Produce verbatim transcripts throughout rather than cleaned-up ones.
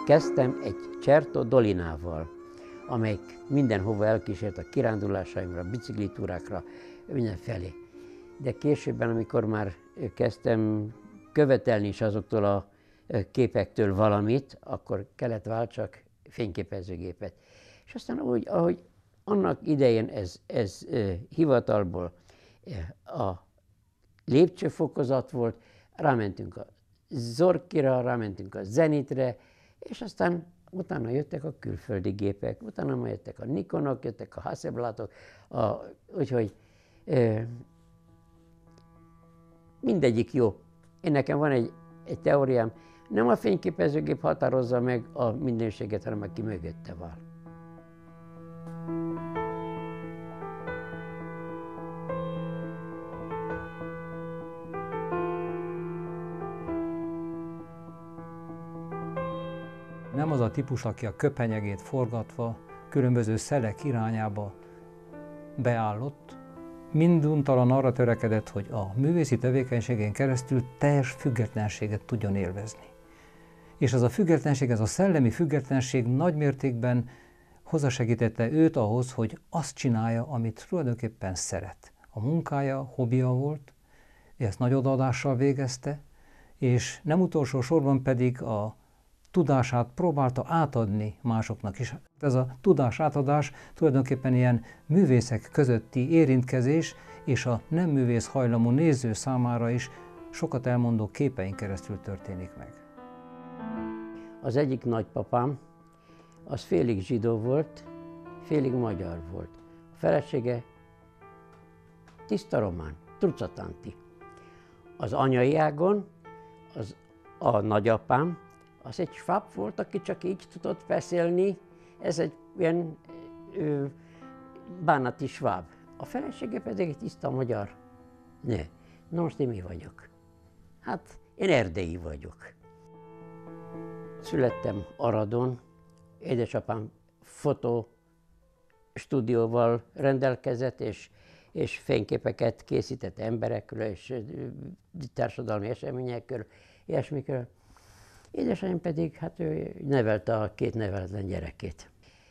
Kezdtem egy Certo Dolinával, amelyik mindenhova elkísért a kirándulásaimra, biciklitúrákra, mindenfelé. De későbben, amikor már kezdtem követelni is azoktól a képektől valamit, akkor kellett váltsak fényképezőgépet. És aztán úgy, ahogy annak idején ez, ez hivatalból a lépcsőfokozat volt, rámentünk a Zorkira, rámentünk a Zenitre, és aztán utána jöttek a külföldi gépek, utána majd jöttek a Nikonok, jöttek a Hasselbladok, a, úgyhogy e, mindegyik jó. Én nekem van egy, egy teóriám, nem a fényképezőgép határozza meg a mindenséget, hanem aki mögötte van. Nem az a típus, aki a köpenyegét forgatva, különböző szelek irányába beállott, minduntalan arra törekedett, hogy a művészi tevékenységén keresztül teljes függetlenséget tudjon élvezni. És az a függetlenség, ez a szellemi függetlenség nagymértékben hozzásegítette őt ahhoz, hogy azt csinálja, amit tulajdonképpen szeret. A munkája, hobbija volt, ezt nagy odaadással végezte, és nem utolsó sorban pedig a tudását próbálta átadni másoknak is. Ez a tudás átadás tulajdonképpen ilyen művészek közötti érintkezés, és a nem művész hajlamú néző számára is sokat elmondó képein keresztül történik meg. Az egyik nagypapám, az félig zsidó volt, félig magyar volt. A felesége tiszta román, Trucatanti. Az anyai ágon az a nagyapám, az egy sváb volt, aki csak így tudott beszélni, ez egy ilyen ö, bánati sváb. A felesége pedig egy tiszta magyar nő. Na most én mi vagyok? Hát én erdélyi vagyok. Születtem Aradon, édesapám fotostúdióval rendelkezett, és, és fényképeket készített emberekről, és társadalmi eseményekről, ilyesmikről. Édesanyám pedig, hát ő nevelte a két neveletlen gyerekét.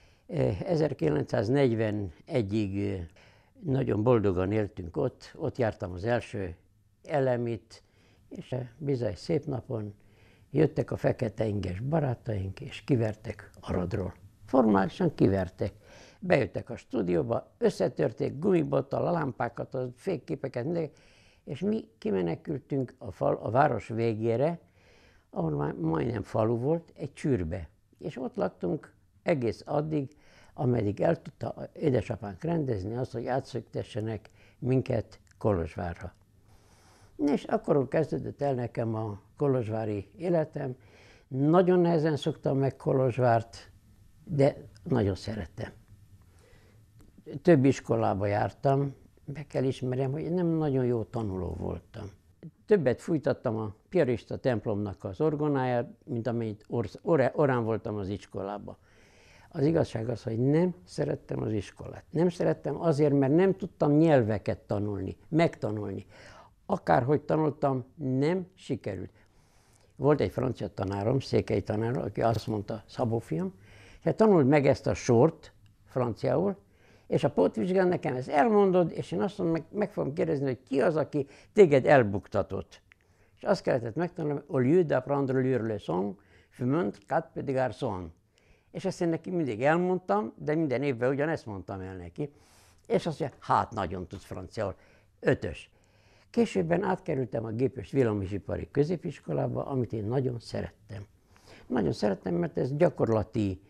ezerkilencszáznegyvenegyig nagyon boldogan éltünk ott, ott jártam az első elemit, és bizony szép napon jöttek a fekete inges barátaink, és kivertek Aradról. Formálisan kivertek. Bejöttek a stúdióba, összetörték gumibottal a lámpákat, a fényképeket, és mi kimenekültünk a, fal, a város végére, ahol már majdnem falu volt, egy csűrbe. És ott laktunk egész addig, ameddig el tudta édesapánk rendezni azt, hogy átszöktessenek minket Kolozsvárra. És akkor kezdődött el nekem a kolozsvári életem. Nagyon nehezen szoktam meg Kolozsvárt, de nagyon szerettem. Több iskolába jártam, be kell ismerjem, hogy nem nagyon jó tanuló voltam. Többet fújtattam a piarista templomnak az orgonáját, mint amennyit or- or- orán voltam az iskolában. Az igazság az, hogy nem szerettem az iskolát. Nem szerettem azért, mert nem tudtam nyelveket tanulni, megtanulni. Akárhogy tanultam, nem sikerült. Volt egy francia tanárom, székely tanárom, aki azt mondta, Szabó fiam, hogy tanuld meg ezt a sort franciául, és a pótvizsgán nekem ezt elmondod, és én azt mondom, meg, meg fogom kérdezni, hogy ki az, aki téged elbuktatott. És azt kellett megtanulni, au lieu d'apprendre lire le son, fumant quatre petits garçons. És ezt én neki mindig elmondtam, de minden évben ugyanezt mondtam el neki. És azt mondja, hát nagyon tudsz franciául, ötös. Későbben átkerültem a gépes villamosipari középiskolába, amit én nagyon szerettem. Nagyon szerettem, mert ez gyakorlati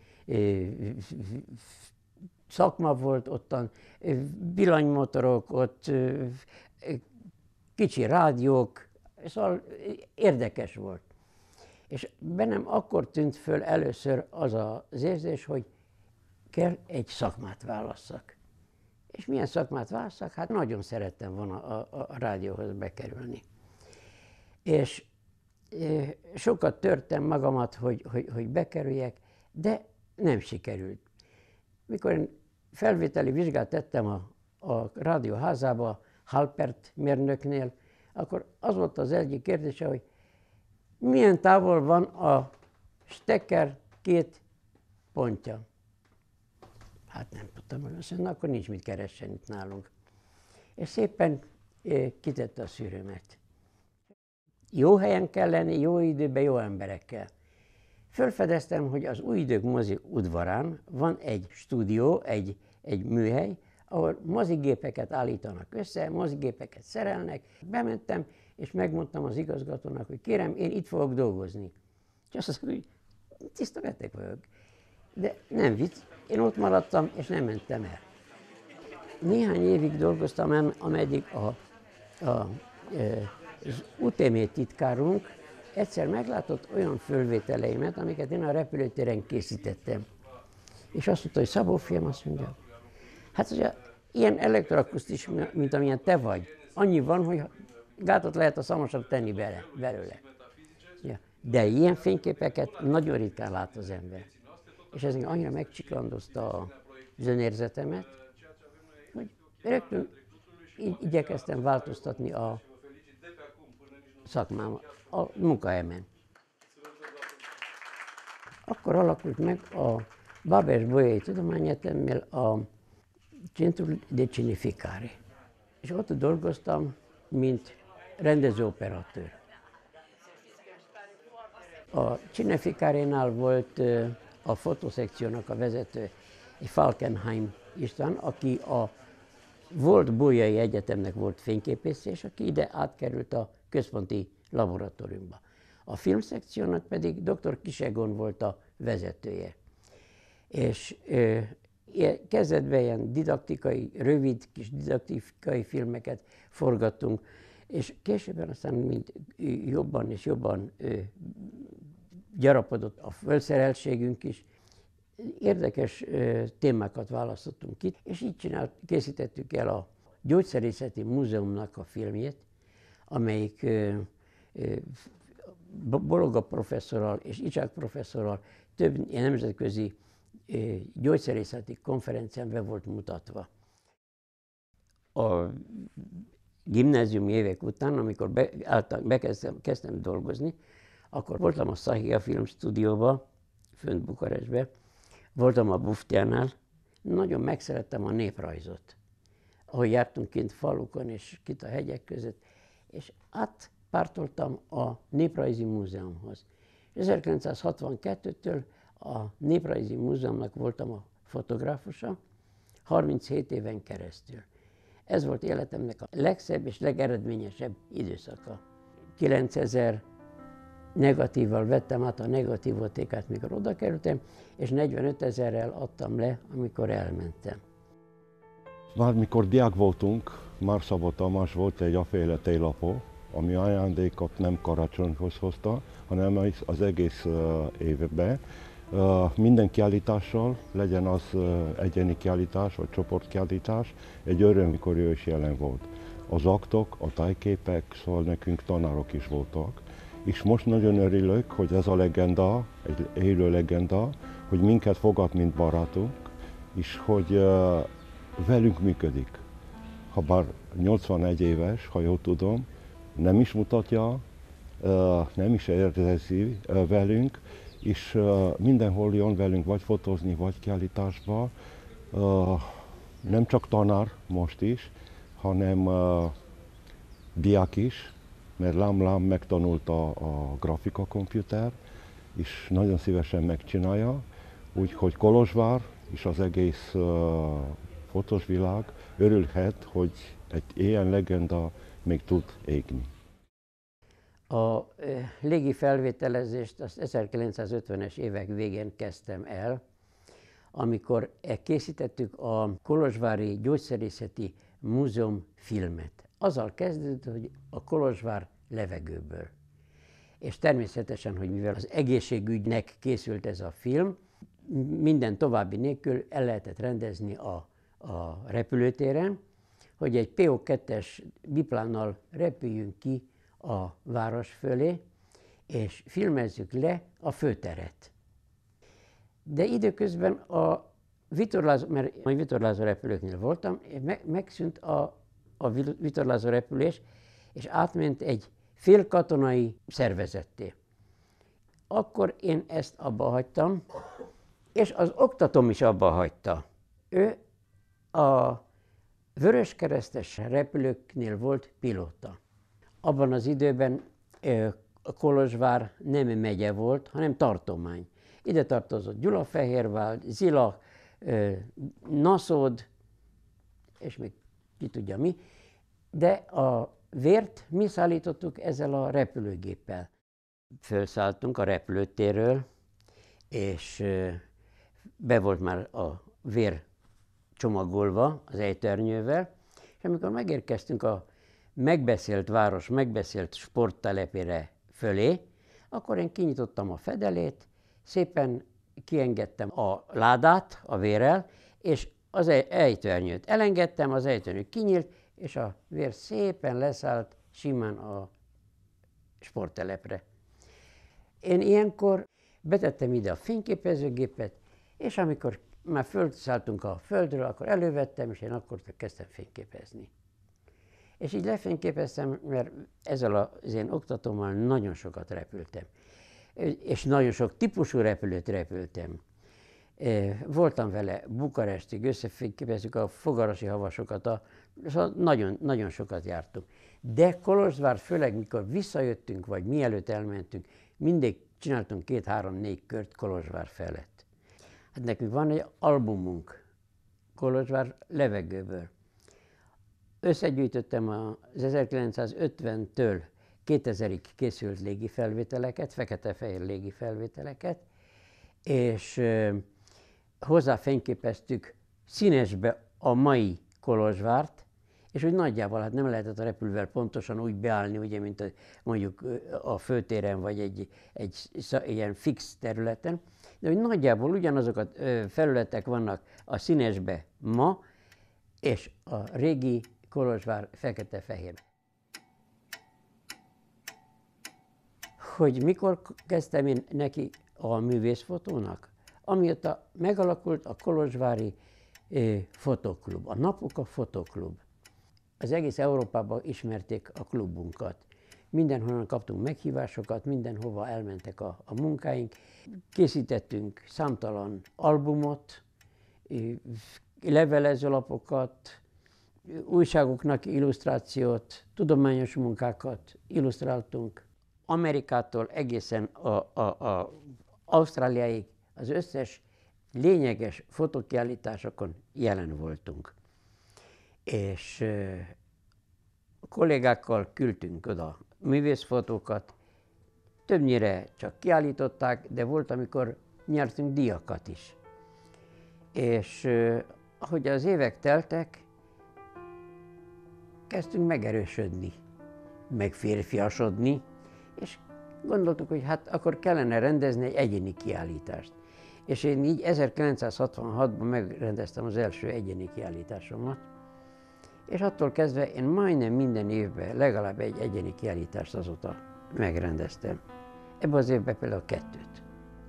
szakma volt, ottan villanymotorok, ott kicsi rádiók, szóval érdekes volt. És bennem akkor tűnt föl először az az érzés, hogy kell egy szakmát válasszak. És milyen szakmát válasszak? Hát nagyon szerettem volna a, a, a rádióhoz bekerülni. És e, sokat törtem magamat, hogy, hogy, hogy bekerüljek, de nem sikerült. Mikor én felvételi vizsgát tettem a, a rádióházába, Halpert mérnöknél, akkor az volt az egyik kérdése, hogy milyen távol van a stekker két pontja. Hát nem tudtam, hogy azt mondja, akkor nincs mit keressen itt nálunk. És szépen eh, kitette a szűrőmet. Jó helyen kell lenni, jó időben, jó emberekkel. Fölfedeztem, hogy az Új Idők mozi udvarán van egy stúdió, egy, egy műhely, ahol mozigépeket állítanak össze, mozigépeket szerelnek. Bementem, és megmondtam az igazgatónak, hogy kérem, én itt fogok dolgozni. És azt mondta, hogy tiszta beteg vagyok. De nem vicc, én ott maradtam, és nem mentem el. Néhány évig dolgoztam, ameddig a, a, az u té em titkárunk egyszer meglátott olyan fölvételeimet, amiket én a repülőtéren készítettem. És azt mondta, hogy Szabó fiam, azt mondja, hát ugye, ilyen elektroakusztis, mint amilyen te vagy, annyi van, hogy gátot lehet a szamosat tenni bele, belőle. Ja. De ilyen fényképeket nagyon ritkán lát az ember. És ez annyira megcsiklandozta az önérzetemet, hogy rögtön igyekeztem változtatni a szakmám, a munkahelyemen. Akkor alakult meg a Babes Bolyai Tudományegyetemnél a Centro de Cineficare. És ott dolgoztam, mint rendezőoperatőr. A Cineficare-nál volt a fotoszekciónak a vezető, egy Falkenhayn István, aki a volt Bolyai Egyetemnek volt fényképész, és aki ide átkerült a központi laboratóriumba. A filmszekciónak pedig dr. Kisegon volt a vezetője. És e, kezdetben ilyen didaktikai, rövid kis didaktikai filmeket forgattunk, és későbben aztán mint jobban és jobban ö, gyarapodott a felszereltségünk is. Érdekes ö, témákat választottunk ki, és így csinált, készítettük el a Gyógyszerészeti Múzeumnak a filmjét, amelyik ö, ö, Bologa professzorral és Icsák professzorral több nemzetközi ö, gyógyszerészeti konferencián be volt mutatva. A gimnázium évek után, amikor be, által, bekezdtem kezdtem dolgozni, akkor voltam a Szahia Filmstúdióban, fönt Bukarestben, voltam a Buftjánál, nagyon megszerettem a néprajzot, ahogy jártunk kint falukon és kint a hegyek között, és átpártoltam a Néprajzi Múzeumhoz. ezerkilencszázhatvankettőtől a Néprajzi Múzeumnak voltam a fotográfusa, harminchét éven keresztül. Ez volt életemnek a legszebb és legeredményesebb időszaka. kilencezer negatívval vettem át a negatívotékát, mikor oda kerültem, és negyvenöt ezerrel adtam le, amikor elmentem. Már mikor diák voltunk, Marszabó Tamás volt egy aféle télapó, ami ajándékot nem karácsonyhoz hozta, hanem az egész évben. Minden kiállítással, legyen az egyéni kiállítás vagy csoportkiállítás, egy öröm, mikor ő is jelen volt. Az aktok, a tájképek, szóval nekünk tanárok is voltak. És most nagyon örülök, hogy ez a legenda, egy élő legenda, hogy minket fogad, mint barátunk, és hogy uh, velünk működik. Habár nyolcvanegy éves, ha jól tudom, nem is mutatja, uh, nem is érzezi uh, velünk, és uh, mindenhol jön velünk vagy fotózni, vagy kiállításba. Uh, nem csak tanár most is, hanem uh, diák is, mert lám-lám megtanulta a grafikakomputer, és nagyon szívesen megcsinálja, úgyhogy Kolozsvár és az egész uh, fotós világ örülhet, hogy egy ilyen legenda még tud égni. A légi felvételezést az ezerkilencszázötvenes évek végén kezdtem el, amikor készítettük a Kolozsvári Gyógyszerészeti Múzeum filmet. Azzal kezdődött, hogy a Kolozsvár levegőből. És természetesen, hogy mivel az egészségügynek készült ez a film, minden további nélkül el lehetett rendezni a, a repülőtéren, hogy egy P O kettes biplánnal repüljünk ki a város fölé, és filmezzük le a főteret. De időközben a vitorlázó, mert a vitorlázó repülőknél voltam, meg, megszűnt a, a vitorlázó repülés, és átment egy félkatonai szervezetté. akkor én ezt abba hagytam, és az oktatóm is abba hagyta. Ő a vöröskeresztes repülőknél volt pilóta. Abban az időben Kolozsvár nem megye volt, hanem tartomány. Ide tartozott Gyulafehérvár, Zila, Naszód, és még ki tudja mi, de a vért mi szállítottuk ezzel a repülőgéppel. Fölszálltunk a repülőtérről, és be volt már a vér csomagolva az ejtőernyővel, és amikor megérkeztünk a megbeszélt város, megbeszélt sporttelepére fölé, akkor én kinyitottam a fedelét, szépen kiengedtem a ládát a vérrel, és az ejtőernyőt elengedtem, az ejtőernyő kinyílt, és a vér szépen leszállt simán a sporttelepre. Én ilyenkor betettem ide a fényképezőgépet, és amikor már fölszálltunk a földről, akkor elővettem, és én akkor kezdtem fényképezni. És így lefényképeztem, mert ezzel az én oktatómmal nagyon sokat repültem. És nagyon sok típusú repülőt repültem. Voltam vele Bukarestig, összefényképeztük a fogarasi havasokat, a, szóval nagyon, nagyon sokat jártunk. De Kolozsvár, főleg mikor visszajöttünk, vagy mielőtt elmentünk, mindig csináltunk két-három-négy kört Kolozsvár felett. Hát nekünk van egy albumunk Kolozsvár levegőből. Összegyűjtöttem az ezerkilencszázötventől kétezrig készült légifelvételeket, fekete-fehér légifelvételeket, és euh, hozzá fényképeztük színesbe a mai Kolozsvárt, és úgy nagyjából hát nem lehetett a repülővel pontosan úgy beállni, ugye, mint a, mondjuk a főtéren, vagy egy, egy ilyen fix területen, de hogy nagyjából ugyanazok a felületek vannak a színesbe ma, és a régi Kolozsvár fekete-fehér. Hogy mikor kezdtem én neki a művészfotónak? Amióta megalakult a kolozsvári eh, fotoklub, a Napoka Fotoklub. Az egész Európában ismerték a klubunkat. Mindenhonnan kaptunk meghívásokat, mindenhova elmentek a, a munkáink. Készítettünk számtalan albumot, levelezőlapokat, újságoknak illusztrációt, tudományos munkákat illusztráltunk. Amerikától egészen a, a, a Ausztráliáig az összes lényeges fotókiállításokon jelen voltunk. És a kollégákkal küldtünk oda művészfotókat, többnyire csak kiállították, de volt, amikor nyertünk díjakat is. És ahogy az évek teltek, kezdtünk megerősödni, meg férfiasodni, és gondoltuk, hogy hát akkor kellene rendezni egy egyéni kiállítást. És én így ezerkilencszázhatvanhatban megrendeztem az első egyéni kiállításomat, és attól kezdve én majdnem minden évben legalább egy egyéni kiállítást azóta megrendeztem. Ebben az évben például kettőt.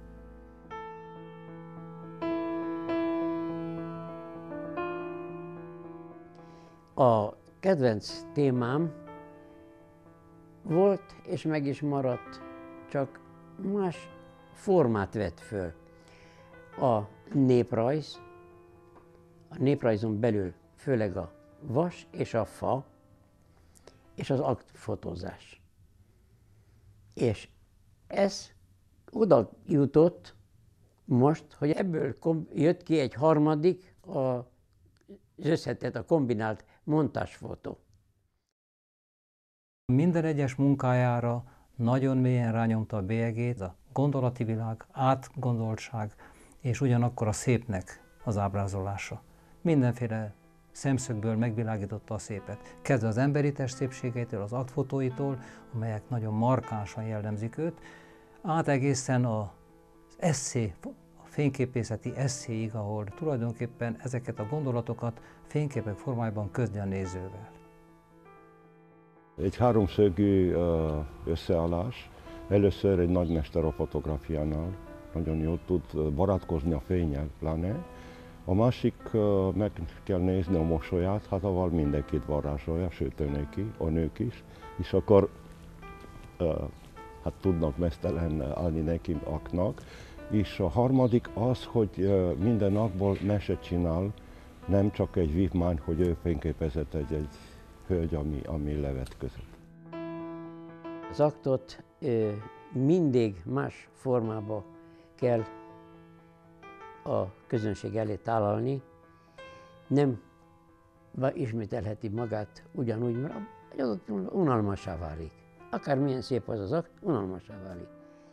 A kedvenc témám volt, és meg is maradt, csak más formát vett föl. A néprajz, a néprajzon belül főleg a vas és a fa, és az aktfotózás. És ez oda jutott most, hogy ebből jött ki egy harmadik, az összetett, a kombinált montásfotó. Minden egyes munkájára nagyon mélyen rányomta a bélyegét, a gondolati világ, átgondoltság, és ugyanakkor a szépnek az ábrázolása. Mindenféle szemszögből megvilágította a szépet. Kezdve az emberi test szépségeitől, az aktfotóitól, amelyek nagyon markánsan jellemzik őt, át egészen az esszé, a fényképészeti esszéig, ahol tulajdonképpen ezeket a gondolatokat fényképek formájában közli a nézővel. Egy háromszögű összeállás. Először egy nagymester a fotográfiánál, nagyon jól tud barátkozni a fénnyel, pláne. A másik, meg kell nézni a mosolyát, hát avval mindenkit varázsolja, sőt neki, a nők is. És akkor hát tudnak mesztelen állni neki aknak. És a harmadik az, hogy minden napból meset csinál, nem csak egy vívmány, hogy ő fényképezett egy, egy hölgy, ami, ami levetközött. Az aktot ö, mindig más formába kell a közönség elé tálalni, nem ismételheti magát ugyanúgy, mert egy adott pillanatban unalmassá válik. Akármilyen szép az az akt, unalmassá válik.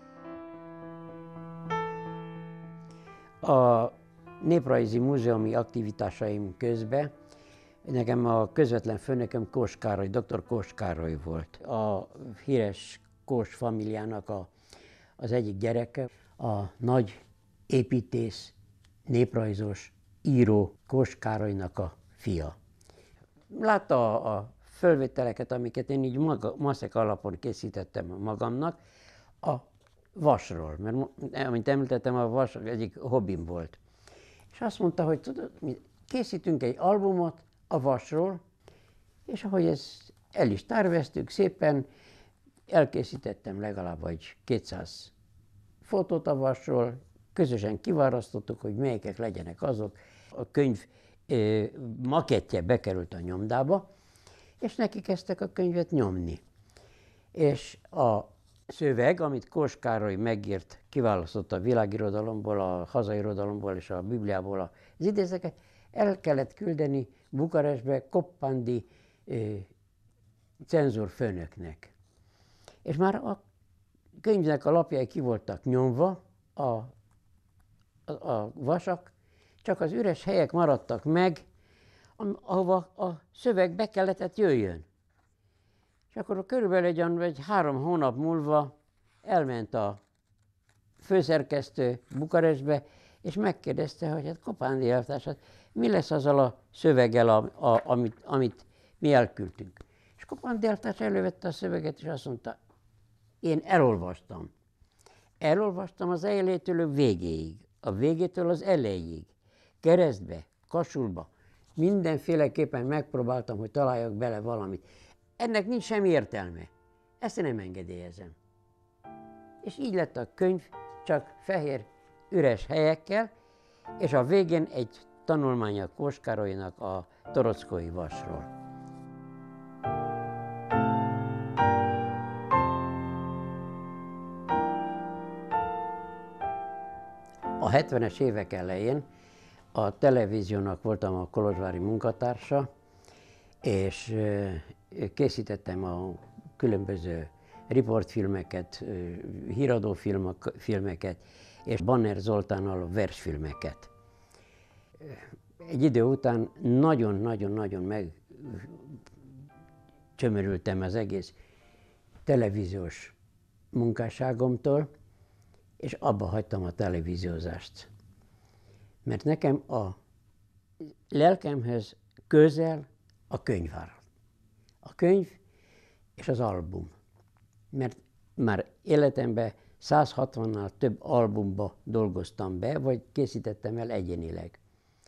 A néprajzi múzeumi aktivitásaim közben nekem a közvetlen főnököm Kós Károly, dr. Kós Károly volt. A híres Kós familiának a, az egyik gyereke, a nagy építész, néprajzos, író Kós Károlynak a fia. Látta a, a fölvételeket, amiket én így maga, maszek alapon készítettem magamnak, a vasról, mert amint említettem, a vas egyik hobbim volt. És azt mondta, hogy tudod, mi készítünk egy albumot a vasról, és ahogy ezt el is terveztük szépen, elkészítettem legalább egy kétszáz fotót a vasról, közösen kiválasztottuk, hogy melyikek legyenek azok. A könyv eh, makettje bekerült a nyomdába, és neki kezdtek a könyvet nyomni. És a szöveg, amit Kós Károly megírt, kiválasztott a világirodalomból, a hazairodalomból és a Bibliából az idézeteket, el kellett küldeni Bukarestbe Koppandi eh, cenzúrfőnöknek. És már a könyvnek a lapjai ki voltak nyomva, a, a, a vasak, csak az üres helyek maradtak meg, ahova a szöveg be kellett jöjjön. És akkor körülbelül egy, egy három hónap múlva elment a főszerkesztő Bukarestbe, és megkérdezte, hogy hát Koppándi elvtársat, mi lesz azzal a szöveggel, a, a, amit, amit mi elküldtünk. És Koppándi elvtárs elővette a szöveget, és azt mondta, én elolvastam. Elolvastam az elejétől a végéig, a végétől az elejéig, keresztbe, kasulba. Mindenféleképpen megpróbáltam, hogy találjak bele valamit. Ennek nincs semmi értelme. Ezt én nem engedélyezem. És így lett a könyv, csak fehér, üres helyekkel, és a végén egy tanulmánya Kós Károlynak a torockói vasról. A hetvenes évek elején a televíziónak voltam a kolozsvári munkatársa, és készítettem a különböző riportfilmeket, híradófilmeket, és Banner Zoltánnal versfilmeket. Egy idő után nagyon-nagyon-nagyon megcsömörültem az egész televíziós munkásságomtól, és abba hagytam a televíziózást. Mert nekem a lelkemhez közel a könyv áll. A könyv és az album. Mert már életemben száz hatvannál több albumba dolgoztam be, vagy készítettem el egyénileg.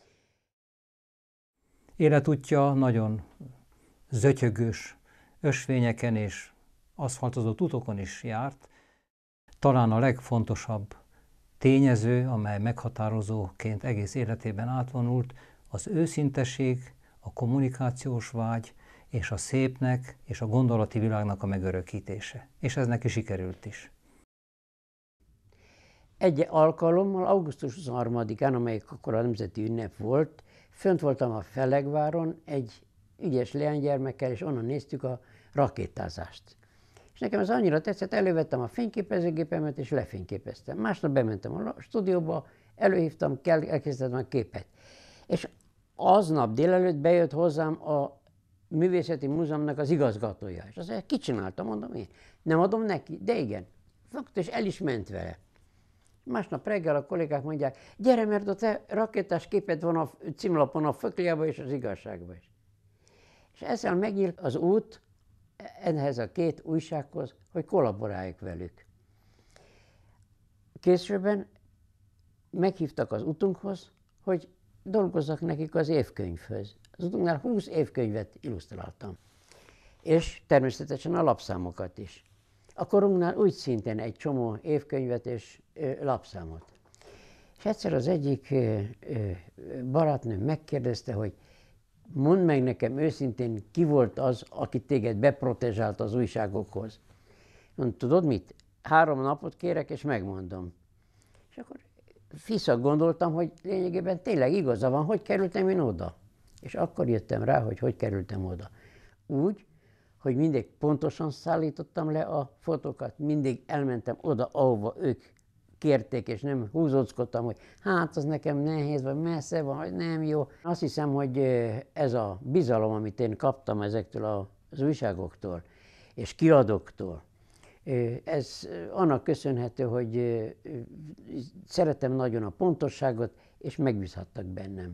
Életútja nagyon zötyögős ösvényeken és aszfaltozott utakon is járt. Talán a legfontosabb tényező, amely meghatározóként egész életében átvonult, az őszinteség, a kommunikációs vágy, és a szépnek és a gondolati világnak a megörökítése. És ez neki sikerült is. Egy alkalommal, augusztus huszonharmadikán, amelyik akkor a nemzeti ünnep volt, fönt voltam a Felegváron egy ügyes leánygyermekkel, és onnan néztük a rakétázást. És nekem ez annyira tetszett, elővettem a fényképezőgépemet, és lefényképeztem. Másnap bementem a stúdióba, előhívtam, kell, elkészítettem a képet. És aznap délelőtt bejött hozzám a Művészeti Múzeumnak az igazgatója. És azt mondja, ki csinálta, mondom én. Nem adom neki, de igen. Fogta, és el is ment vele. Másnap reggel a kollégák mondják, gyere, mert a te rakétás képed van a címlapon, a Fökliában és az Igazságban is. És ezzel megnyílt az út ehhez a két újsághoz, hogy kollaboráljuk velük. Későbben meghívtak az utunkhoz, hogy dolgozzak nekik az évkönyvhöz. Az utunknál húsz évkönyvet illusztráltam. És természetesen a lapszámokat is. A korunknál úgy szintén egy csomó évkönyvet és ö, lapszámot. És egyszer az egyik ö, ö, barátnőm megkérdezte, hogy mondd meg nekem őszintén, ki volt az, aki téged beprotezsált az újságokhoz. Mondom, tudod mit? Három napot kérek, és megmondom. És akkor visszak gondoltam, hogy lényegében tényleg igaza van, hogy kerültem én oda. És akkor jöttem rá, hogy hogy kerültem oda. Úgy, hogy mindig pontosan szállítottam le a fotókat, mindig elmentem oda, ahova ők kérték, és nem húzódzkodtam, hogy hát az nekem nehéz, vagy messze van, vagy nem jó. Azt hiszem, hogy ez a bizalom, amit én kaptam ezektől az újságoktól és kiadóktól, ez annak köszönhető, hogy szeretem nagyon a pontosságot, és megbízhattak bennem.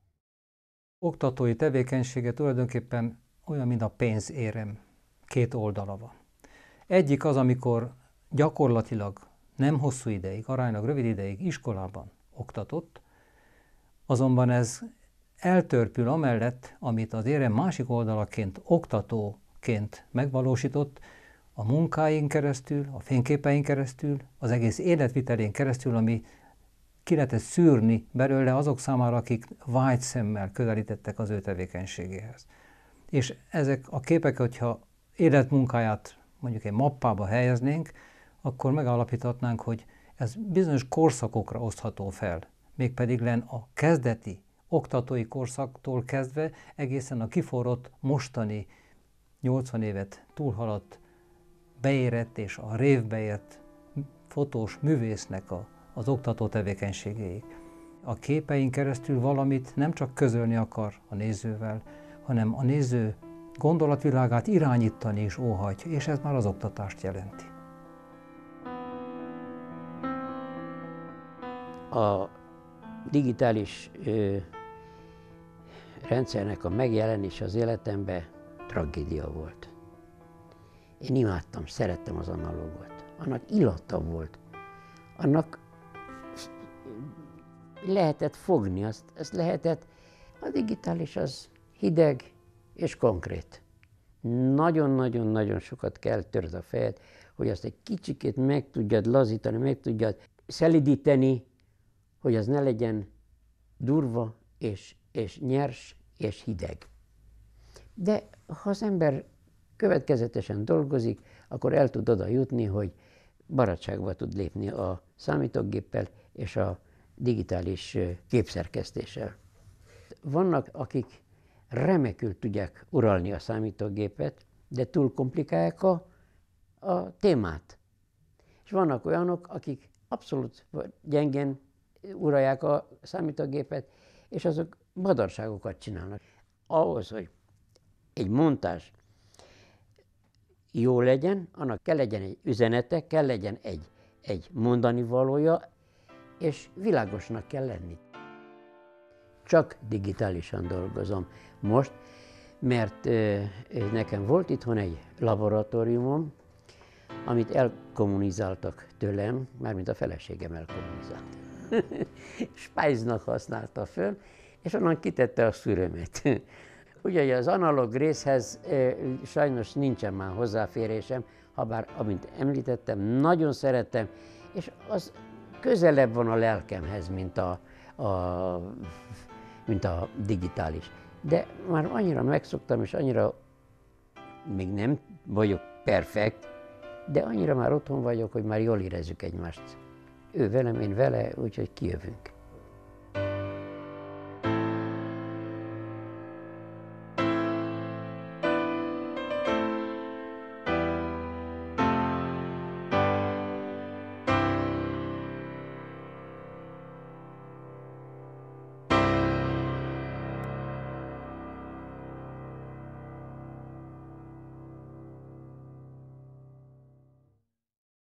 Oktatói tevékenysége tulajdonképpen olyan, mint a pénzérem. Két oldala van. Egyik az, amikor gyakorlatilag nem hosszú ideig, aránylag rövid ideig iskolában oktatott, azonban ez eltörpül amellett, amit az érem másik oldalaként, oktatóként megvalósított, a munkáin keresztül, a fényképein keresztül, az egész életvitelén keresztül, ami ki lehetett szűrni belőle azok számára, akik vágy szemmel közelítettek az ő tevékenységéhez. És ezek a képek, hogyha életmunkáját mondjuk egy mappába helyeznénk, akkor megállapíthatnánk, hogy ez bizonyos korszakokra osztható fel, mégpedig len a kezdeti oktatói korszaktól kezdve egészen a kiforrott mostani nyolcvan évet túlhaladt, beérett és a révbe ért fotós művésznek a, az oktató tevékenységéig. A képein keresztül valamit nem csak közölni akar a nézővel, hanem a néző gondolatvilágát irányítani is óhajtja, és ez már az oktatást jelenti. A digitális ö, rendszernek a megjelenése az életemben tragédia volt. Én imádtam, szerettem az analógot. Annak illata volt. Annak lehetett fogni, azt, azt lehetett. A digitális az hideg és konkrét. Nagyon-nagyon-nagyon sokat kell törd a fejed, hogy azt egy kicsikét meg tudjad lazítani, meg tudjad szelidíteni, hogy az ne legyen durva és, és nyers és hideg. De ha az ember következetesen dolgozik, akkor el tud oda jutni, hogy barátságba tud lépni a számítógéppel és a digitális képszerkesztéssel. Vannak, akik remekül tudják uralni a számítógépet, de túl komplikálják a, a témát. És vannak olyanok, akik abszolút gyengén uralják a számítógépet, és azok badarságokat csinálnak. Ahhoz, hogy egy montázs jó legyen, annak kell legyen egy üzenete, kell legyen egy, egy mondani valója, és világosnak kell lenni. Csak digitálisan dolgozom most, mert euh, nekem volt itthon egy laboratóriumom, amit elkommunizáltak tőlem, mármint a feleségem elkommunizált. Spájznak használta föl, és onnan kitette a szűrőmet. Ugye az analóg részhez e, sajnos nincsen már hozzáférésem, habár, amint említettem, nagyon szeretem, és az közelebb van a lelkemhez, mint a, a, mint a digitális. De már annyira megszoktam, és annyira még nem vagyok perfekt, de annyira már otthon vagyok, hogy már jól érezzük egymást. Ő velem, én vele, úgyhogy kijövünk.